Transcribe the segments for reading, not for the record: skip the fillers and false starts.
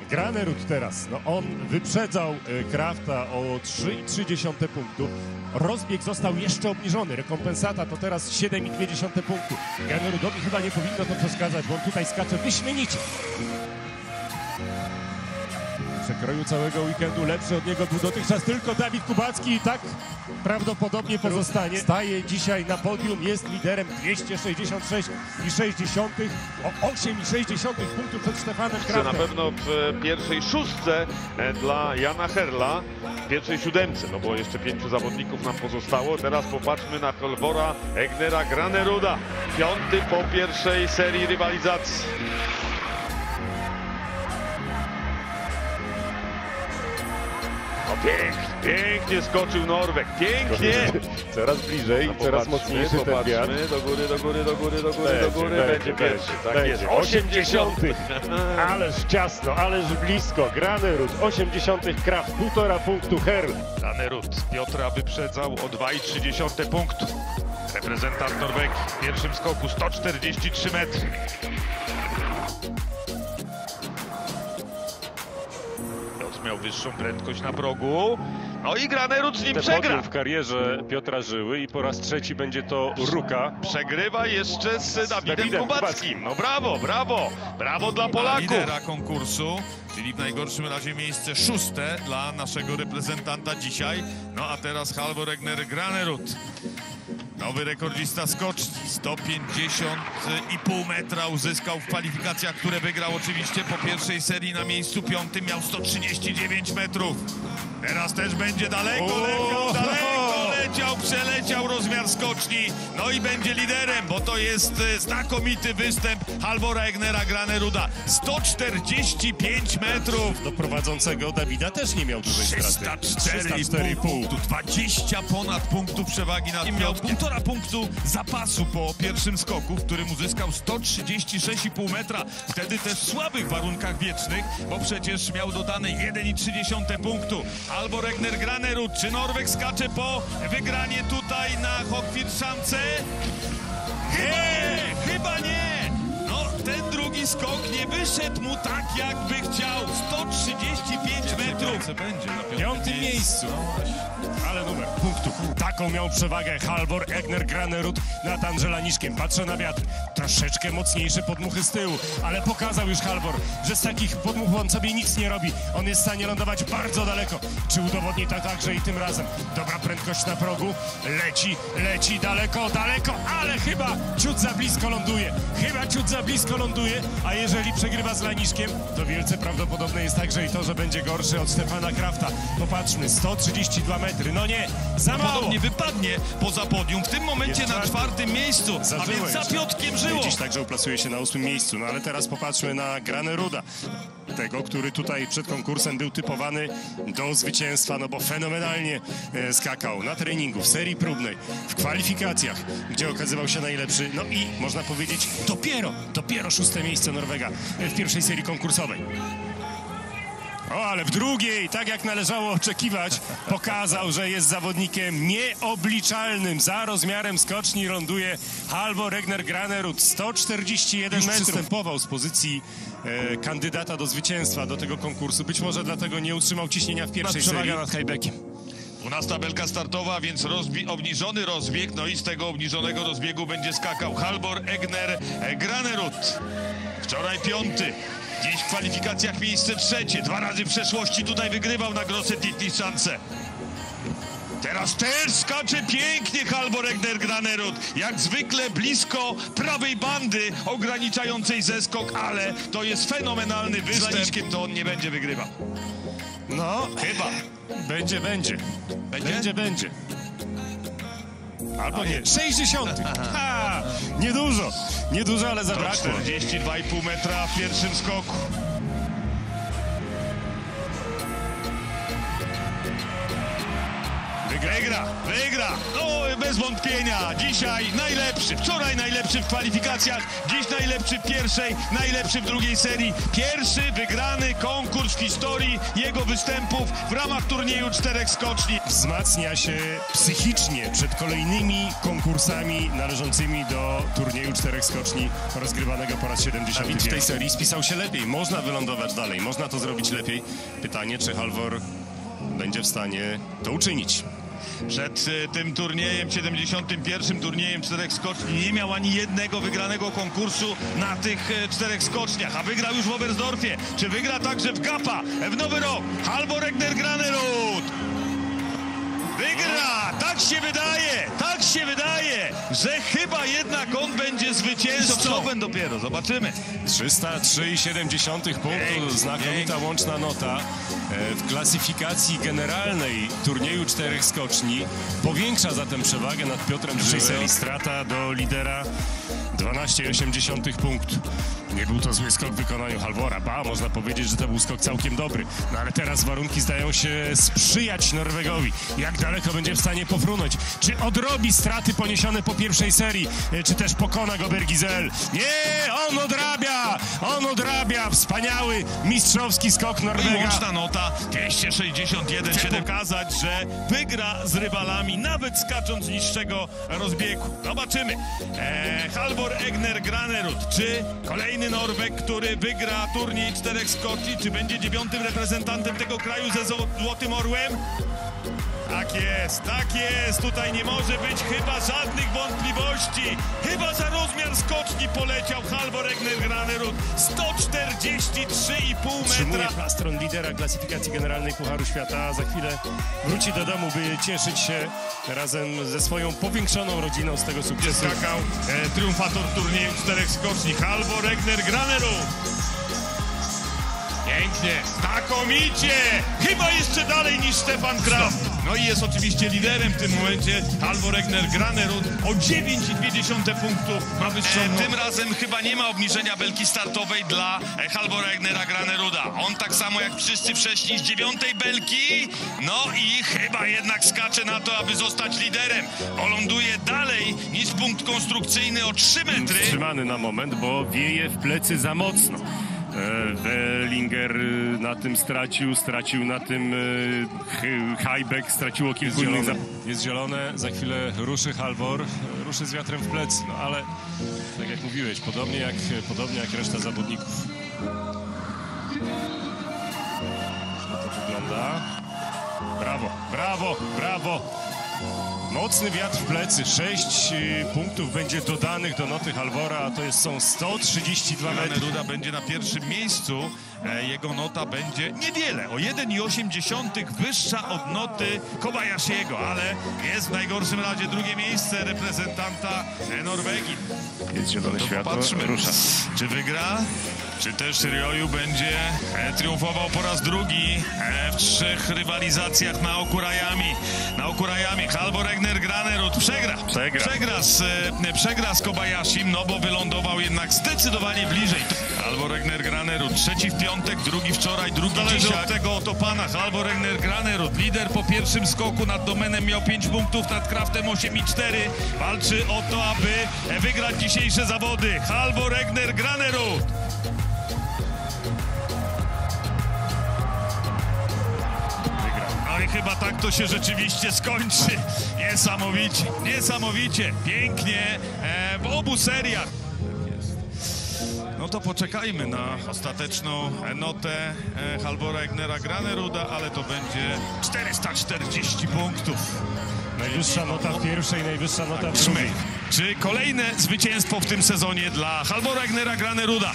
Granerud teraz, no on wyprzedzał Krafta o 3,3 punktu. Rozbieg został jeszcze obniżony. Rekompensata to teraz 7,2 punktu. Granerudowi chyba nie powinno to przeszkadzać, bo on tutaj skacze wyśmienicie. W przekroju całego weekendu lepszy od niego był dotychczas tylko Dawid Kubacki i tak prawdopodobnie pozostanie. Staje dzisiaj na podium, jest liderem 266,6 o 8,6 punktów przed Stefanem Kraftem. Na pewno w pierwszej szóstce dla Jana Herla, w pierwszej siódemce, no bo jeszcze 5 zawodników nam pozostało. Teraz popatrzmy na Halvora Egnera Graneruda, 5. po pierwszej serii rywalizacji. Pięknie skoczył Norweg, pięknie! Coraz bliżej, No, coraz mocniejszy ten wiatr. Do góry, będzie pierwszy, tak jest, 80. Ależ ciasno, ależ blisko, Granerud, 80 Kraft, 1,5 punktu Herl. Granerud Piotra wyprzedzał o 2,3 punktu. Reprezentant Norwegii w pierwszym skoku 143 metry. Miał wyższą prędkość na progu. No i Granerud z nim przegra. W karierze Piotra Żyły i po raz trzeci będzie to Ruka. Przegrywa jeszcze z Dawidem Kubackim. No brawo, brawo, brawo dla Polaków. Lidera konkursu, czyli w najgorszym razie miejsce 6. dla naszego reprezentanta dzisiaj. No a teraz Halvor Egner Granerud. Nowy rekordzista skoczni, 150,5 metra uzyskał w kwalifikacjach, które wygrał oczywiście po pierwszej serii na miejscu 5. Miał 139 metrów. Teraz też będzie daleko leciał, przeleciał rozmiar skoczni. No i będzie liderem, bo to jest znakomity występ Halvora Egnera Graneruda. 145 metrów. Do prowadzącego Dawida też nie miał dużej straty. 304,5 punktu, 20 ponad punktów przewagi nad Piotrkiem. Miał 1,5 punktu zapasu po pierwszym skoku, w którym uzyskał 136,5 metra. Wtedy też w słabych warunkach wiecznych, bo przecież miał dodane 1,3 punktu. Halvor Egner Granerud, czy Norweg skacze po wygranie tutaj na Hockfjordszance? Chyba nie! No, ten drugi skok nie wyszedł mu tak, jakby chciał. 135 metrów. Będzie na 5. miejscu. Ale numer punktu. Taką miał przewagę Halvor Egner Granerud nad Angelaniszkiem. Patrzę na wiatr. Troszeczkę mocniejsze podmuchy z tyłu, ale pokazał już Halvor, że z takich podmuchów on sobie nic nie robi. On jest w stanie lądować bardzo daleko. Czy udowodni to także i tym razem? Dobra prędkość na progu. Leci daleko, ale chyba ciut za blisko ląduje. A jeżeli przegrywa z Laniszkiem, to wielce prawdopodobne jest także i to, że będzie gorszy od Stefana Krafta. Popatrzmy, 132 metry. No nie, za mało. Podobnie wypadnie poza podium. W tym momencie na 4. miejscu, a więc za Piotrkiem Żyłą. Dziś także uplasuje się na 8. miejscu. No ale teraz popatrzmy na Graneruda. Tego, który tutaj przed konkursem był typowany do zwycięstwa, no bo fenomenalnie skakał na treningu, w serii próbnej, w kwalifikacjach, gdzie okazywał się najlepszy. No i można powiedzieć dopiero 6. miejsce Norwega w pierwszej serii konkursowej. O, ale w drugiej, tak jak należało oczekiwać, pokazał, że jest zawodnikiem nieobliczalnym. Za rozmiarem skoczni ląduje Halvor Egner Granerud, 141 metrów. Przystępował z pozycji kandydata do zwycięstwa do tego konkursu. Być może dlatego nie utrzymał ciśnienia w pierwszej serii. Nad Hajbekiem. 12. belka startowa, więc obniżony rozbieg, no i z tego obniżonego rozbiegu będzie skakał Halvor Egner Granerud. Wczoraj 5. Dziś w kwalifikacjach miejsce 3. 2 razy w przeszłości tutaj wygrywał na Grosse Titniszance. Teraz też skacze pięknie Halvor Egner Granerud. Jak zwykle blisko prawej bandy ograniczającej zeskok, ale to jest fenomenalny występ. Z Laniszkiem to on nie będzie wygrywał. No, chyba. Będzie. Albo nie. 60. Ha! Niedużo, ale zabrakło. 42,5 metra w pierwszym skoku. Wygra. No bez wątpienia. Dzisiaj najlepszy, wczoraj najlepszy w kwalifikacjach, dziś najlepszy w pierwszej, najlepszy w drugiej serii. Pierwszy wygrany konkurs w historii jego występów w ramach turnieju 4 skoczni. Wzmacnia się psychicznie przed kolejnymi konkursami należącymi do turnieju 4 skoczni rozgrywanego po raz 70. W tej serii spisał się lepiej. Można wylądować dalej, można to zrobić lepiej. Pytanie, czy Halvor będzie w stanie to uczynić. Przed tym turniejem, 71. turniejem 4 skoczni, nie miał ani jednego wygranego konkursu na tych 4 skoczniach, a wygrał już w Oberstdorfie. Czy wygra także w Gapa w Nowy Rok? Halvor Egner Granerud wygra! Tak się wydaje, że chyba jednak on będzie zwycięzcą. Dopiero, zobaczymy. 303,7 punktu, znakomita łączna nota. W klasyfikacji generalnej turnieju 4 skoczni powiększa zatem przewagę nad Piotrem Żyłą. Strata do lidera 12,8 punktu. Nie był to zły skok w wykonaniu Halvora. Można powiedzieć, że to był skok całkiem dobry. No ale teraz warunki zdają się sprzyjać Norwegowi. Jak daleko będzie w stanie pofrunąć? Czy odrobi straty poniesione po pierwszej serii? Czy też pokona go Bergizel? Nie! On odrabia! Wspaniały, mistrzowski skok Norwega. Łączna nota 261. Chcę pokazać, że wygra z rywalami, nawet skacząc z niższego rozbiegu. Zobaczymy. Halvor Egner Granerud, czy kolejny Norweg, który wygra turniej 4 skoczni, czy będzie 9. reprezentantem tego kraju ze Złotym Orłem? Tak jest, tutaj nie może być chyba żadnych wątpliwości. Chyba za rozmiar skoczni poleciał Halvor Egner Granerud. 143,5 metra. Utrzymuje plastron lidera klasyfikacji generalnej Pucharu Świata. Za chwilę wróci do domu, by cieszyć się razem ze swoją powiększoną rodziną z tego sukcesu. Skakał triumfator turnieju 4 skoczni, Halvor Egner Granerud. Pięknie, znakomicie! Chyba jeszcze dalej niż Stefan Kraft. No i jest oczywiście liderem w tym momencie. Halvor Egner Granerud o 9,2 punktów ma wyższą. Tym razem chyba nie ma obniżenia belki startowej dla Halvora Egnera Graneruda. On tak samo jak wszyscy wcześniej z 9. belki. No i chyba jednak skacze na to, aby zostać liderem. Ląduje dalej niż punkt konstrukcyjny o 3 metry. Wstrzymany na moment, bo wieje w plecy za mocno. Wellinger na tym stracił na tym Heibeck, straciło kilku innych. Jest zielone, za chwilę ruszy Halvor, ruszy z wiatrem w plecy, no ale tak jak mówiłeś, podobnie jak reszta zawodników. No to wygląda. Brawo! Mocny wiatr w plecy, 6 punktów będzie dodanych do noty Halvora, a to są 132 metry. Graneruda będzie na pierwszym miejscu, jego nota będzie niewiele, o 1,8 wyższa od noty Kobayashiego, ale jest w najgorszym razie drugie miejsce reprezentanta Norwegii. Jest zielone światło, Patrzmy, rusza. Czy wygra? Czy też Ryoyu będzie triumfował po raz drugi w 3 rywalizacjach na Okurajami? Halvor Egner Granerud przegra z Kobayashim, no bo wylądował jednak zdecydowanie bliżej. Halvor Egner Granerud, trzeci w piątek, drugi wczoraj, drugi dzisiaj. Od tego oto pana Halvor Egner Granerud, lider po pierwszym skoku nad Domenem, miał 5 punktów, nad Kraftem 8,4. Walczy o to, aby wygrać dzisiejsze zawody. Halvor Egner Granerud. No i chyba tak to się rzeczywiście skończy. Niesamowicie, pięknie w obu seriach. No to poczekajmy na ostateczną notę Halvora Egnera Graneruda, ale to będzie 440 punktów. Najwyższa nota w pierwszej, najwyższa nota w drugiej. Czy kolejne zwycięstwo w tym sezonie dla Halvora Egnera Graneruda?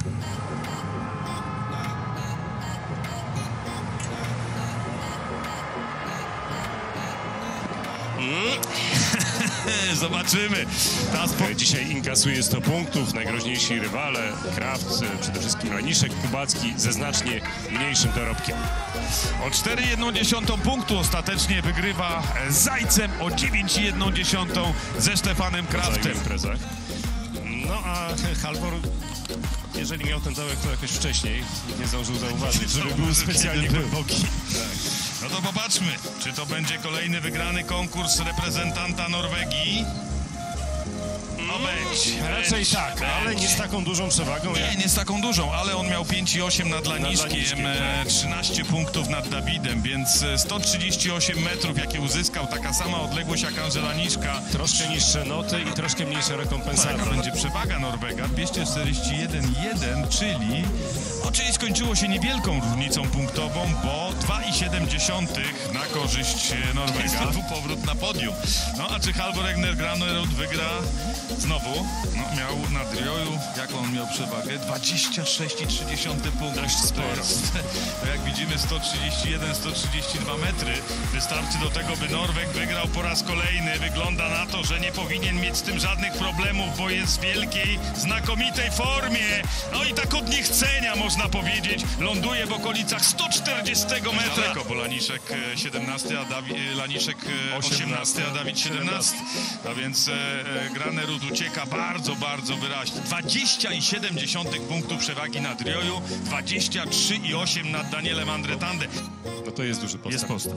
Zobaczymy. Dzisiaj inkasuje 100 punktów, najgroźniejsi rywale, Kraft, przede wszystkim Raniszek, Kubacki ze znacznie mniejszym dorobkiem. O 4,1 punktu ostatecznie wygrywa z Zajcem, o 9,1 ze Stefanem Kraftem. No a Halvor, jeżeli miał ten dołek, to jakoś wcześniej nie zdążył zauważyć, żeby był specjalnie głęboki. No No to popatrzmy, czy to będzie kolejny wygrany konkurs reprezentanta Norwegii. No będzie. Raczej tak, ale nie z taką dużą przewagą. Nie z taką dużą, ale on miał 5,8 nad Laniszkiem, Laniszkiem, tak. 13 punktów nad Dawidem, więc 138 metrów, jakie uzyskał, taka sama odległość jak Laniszka. Troszkę niższe noty i troszkę mniejsza rekompensata. Taka będzie przewaga Norwega, 241,1, czyli skończyło się niewielką różnicą punktową, bo 2,7 na korzyść Norwega. Znowu powrót na podium. No a czy Halvor Egner Granerud wygra znowu? No miał na Drioju, jaką on miał przewagę? 26,3 punktu. Dość sporo. To jak widzimy 132 metry. Wystarczy do tego, by Norweg wygrał po raz kolejny. Wygląda na to, że nie powinien mieć z tym żadnych problemów, bo jest w wielkiej, znakomitej formie. No i tak od niechcenia można powiedzieć. Ląduje w okolicach 140 metra. Daleko, bo Laniszek 17, a Laniszek 18, a Dawid 17. A więc Granerud ucieka bardzo, bardzo wyraźnie. 20,7 punktu przewagi nad Rioju, 23,8 nad Danielem Andretande. No to jest duży postęp. Jest postęp.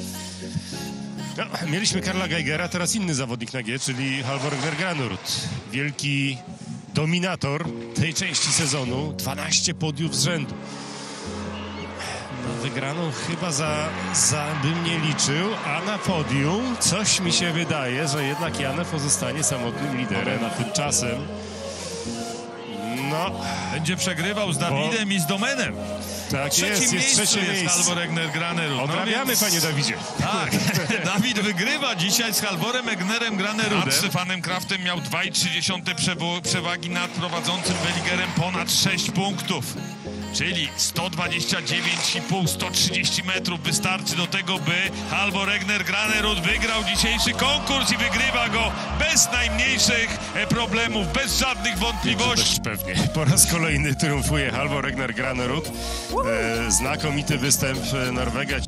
No, mieliśmy Karla Geigera, teraz inny zawodnik na G, czyli Halvor Egner Granerud. Wielki dominator tej części sezonu, 12 podiów z rzędu. No, wygraną chyba za bym nie liczył, a na podium coś mi się wydaje, że jednak Janę pozostanie samotnym liderem, a tymczasem no... Będzie przegrywał z Dawidem i z Domenem. Tak jest trzecie miejsce. Halvor Egner Granerud. Odrabiamy, więc... panie Dawidzie. Tak, Dawid wygrywa dzisiaj z Halvorem Egnerem Granerudem. A Stefanem Kraftem miał 2,3 przewagi nad prowadzącym Beligerem, ponad 6 punktów. Czyli 129,5, 130 metrów wystarczy do tego, by Halvor Egner Granerud wygrał dzisiejszy konkurs i wygrywa go bez najmniejszych problemów, bez żadnych wątpliwości. Pewnie. Po raz kolejny triumfuje Halvor Egner Granerud. Znakomity występ Norwega.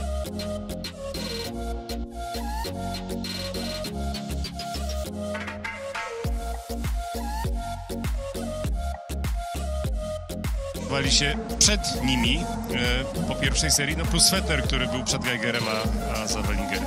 Wali się przed nimi po pierwszej serii, no plus Fettner, który był przed Geigerem, a za Wellingerem.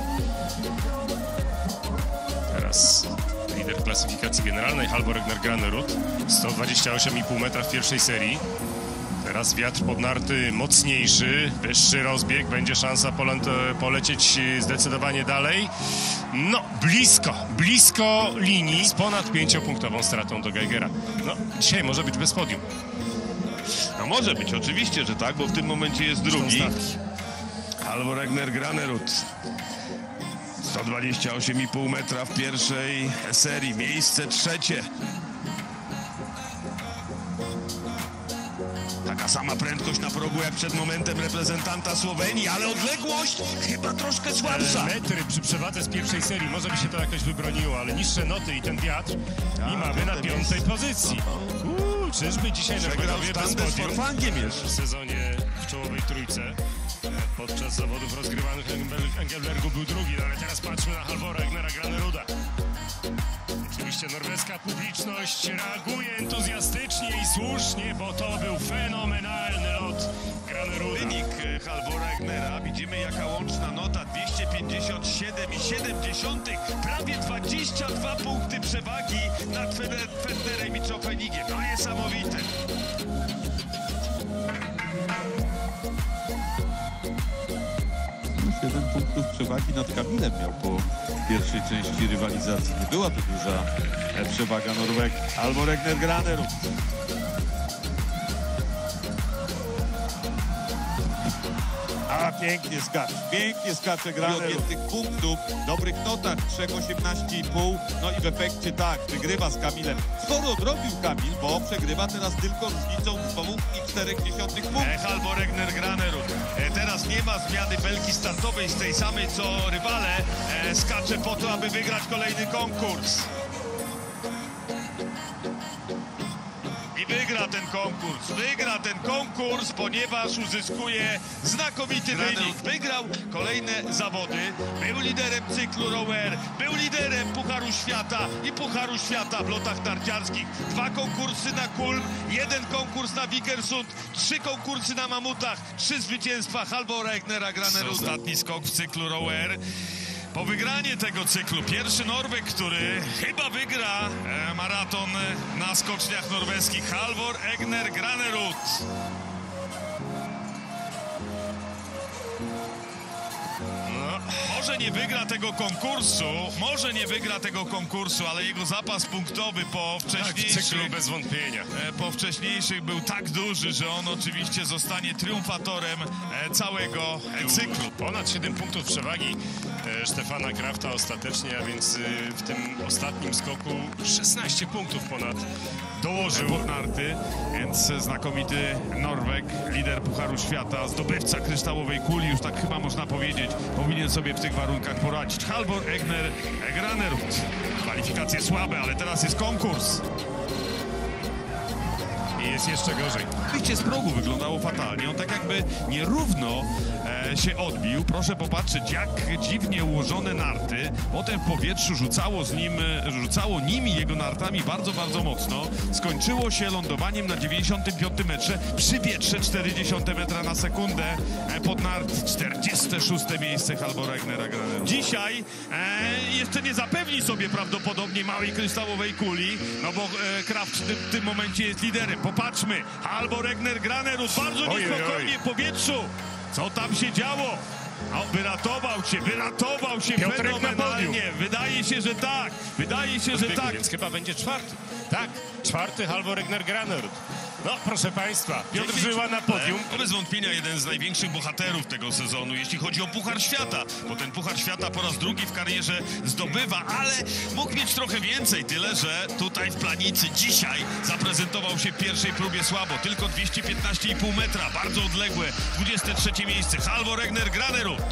Teraz lider klasyfikacji generalnej Halvor Egner Granerud, 128,5 metra w pierwszej serii. Teraz wiatr pod narty mocniejszy, wyższy rozbieg, będzie szansa polecieć zdecydowanie dalej. No, blisko linii z ponad 5-punktową stratą do Geigera. No, dzisiaj może być bez podium. No może być, oczywiście, że tak, bo w tym momencie jest drugi. Halvor Egner Granerud. 128,5 metra w pierwszej serii, miejsce trzecie. Taka sama prędkość na progu jak przed momentem reprezentanta Słowenii, ale odległość chyba troszkę słabsza. Metry przy przewadze z pierwszej serii, może by się to jakoś wybroniło, ale niższe noty i ten wiatr i mamy na 5. pozycji. Czyżby dzisiaj Norwegowie bez podium w sezonie w czołowej trójce? Podczas zawodów rozgrywanych Engelbergu był drugi, no ale teraz patrzmy na Halvora Egnera Graneruda. Oczywiście norweska publiczność reaguje entuzjastycznie i słusznie, bo to był fenomenalny lot Graneruda. Wynik Halvora Egnera, widzimy jaka łączna nota, 257,7, prawie 22 punkty przewagi nad Fettnerem i Chopinigiem. No niesamowite. Jeden punktów przewagi nad Kamilem miał po pierwszej części rywalizacji. Nie była to duża przewaga Norwegii. Halvor Egner Granerud. A pięknie skacze Granerud. Tych punktów, dobrych notach, 3,18,5. No i w efekcie tak, wygrywa z Kamilem. Sporo odrobił Kamil, bo przegrywa teraz tylko różnicą 2,4 punktów. Halvor Egner Granerud. Teraz nie ma zmiany belki startowej z tej samej co rywale. Skacze po to, aby wygrać kolejny konkurs. wygra ten konkurs, ponieważ uzyskuje znakomity wynik. Wygrał kolejne zawody, był liderem cyklu rower, był liderem Pucharu Świata i Pucharu Świata w lotach narciarskich. 2 konkursy na Kulm, 1 konkurs na Vikersund, 3 konkursy na Mamutach, 3 zwycięstwa Halvora Egnera Graneruda. Ostatni skok w cyklu rower. Po wygranie tego cyklu pierwszy Norweg, który chyba wygra maraton na skoczniach norweskich, Halvor Egner Granerud. Może nie wygra tego konkursu, ale jego zapas punktowy po w cyklu bez wątpienia. po wcześniejszych był tak duży, że on oczywiście zostanie triumfatorem całego cyklu. Ponad 7 punktów przewagi Stefana Krafta ostatecznie, a więc w tym ostatnim skoku 16 punktów ponad dołożył. Pod narty, więc znakomity Norweg, lider Pucharu Świata, zdobywca kryształowej kuli, już tak chyba można powiedzieć, powinien sobie w tych warunkach poradzić. Halvor Egner Granerud. Kwalifikacje słabe, ale teraz jest konkurs. I jest jeszcze gorzej. Wyjście z progu wyglądało fatalnie. On tak jakby nierówno się odbił. Proszę popatrzeć, jak dziwnie ułożone narty. Potem w powietrzu rzucało nimi, jego nartami bardzo, bardzo mocno. Skończyło się lądowaniem na 95 metrze przy wietrze 0,4 metra na sekundę. Pod nart 46 miejsce Halvora Egnera Graneruda. Dzisiaj jeszcze nie zapewni sobie prawdopodobnie małej kryształowej kuli, no bo Kraft w tym momencie jest liderem. Popatrzmy, Halvor Egner Granerud bardzo niespokojnie w powietrzu. Co tam się działo? O, wyratował się fenomenalnie. Wydaje się, że tak. Więc chyba będzie 4. Tak, 4 Halvor Egner Granerud. No, proszę Państwa, Piotr Żyła na podium. Bez wątpienia jeden z największych bohaterów tego sezonu, jeśli chodzi o Puchar Świata, bo ten Puchar Świata po raz drugi w karierze zdobywa, ale mógł mieć trochę więcej, tyle że tutaj w Planicy dzisiaj zaprezentował się w pierwszej próbie słabo, tylko 215,5 metra, bardzo odległe, 23 miejsce, Halvor Egner Granerud.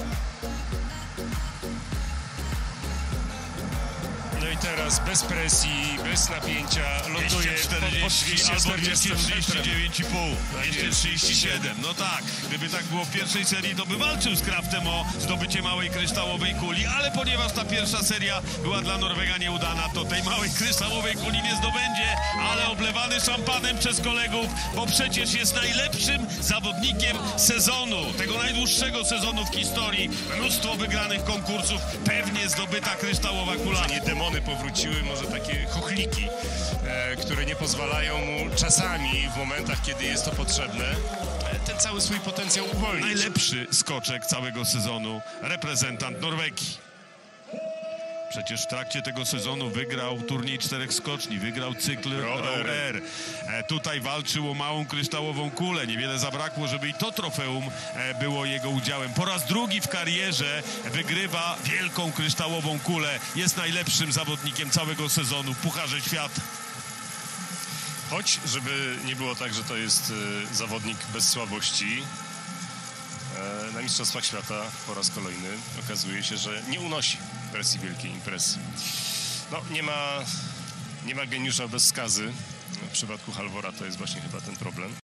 No i teraz bez presji, bez napięcia ląduje pod 240 albo 239,5, 237. No tak, gdyby tak było w pierwszej serii, to by walczył z Kraftem o zdobycie małej kryształowej kuli, ale ponieważ ta pierwsza seria była dla Norwega nieudana, to tej małej kryształowej kuli nie zdobędzie, ale oblewany szampanem przez kolegów, bo przecież jest najlepszym zawodnikiem sezonu, tego najdłuższego sezonu w historii. Mnóstwo wygranych konkursów, pewnie zdobyta kryształowa kula. Nie demony powróciły, może takie chochliki, które nie pozwalają mu czasami w momentach, kiedy jest to potrzebne, ten cały swój potencjał uwolnić. Najlepszy skoczek całego sezonu, reprezentant Norwegii. Przecież w trakcie tego sezonu wygrał turniej 4 skoczni, wygrał cykl rower. Tutaj walczył o małą kryształową kulę. Niewiele zabrakło, żeby i to trofeum było jego udziałem. Po raz drugi w karierze wygrywa wielką kryształową kulę. Jest najlepszym zawodnikiem całego sezonu w Pucharze Świata. Choć, żeby nie było tak, że to jest zawodnik bez słabości, na Mistrzostwach Świata po raz kolejny okazuje się, że nie unosi presji wielkiej imprezy. No, nie ma geniusza bez skazy. W przypadku Halvora to jest właśnie chyba ten problem.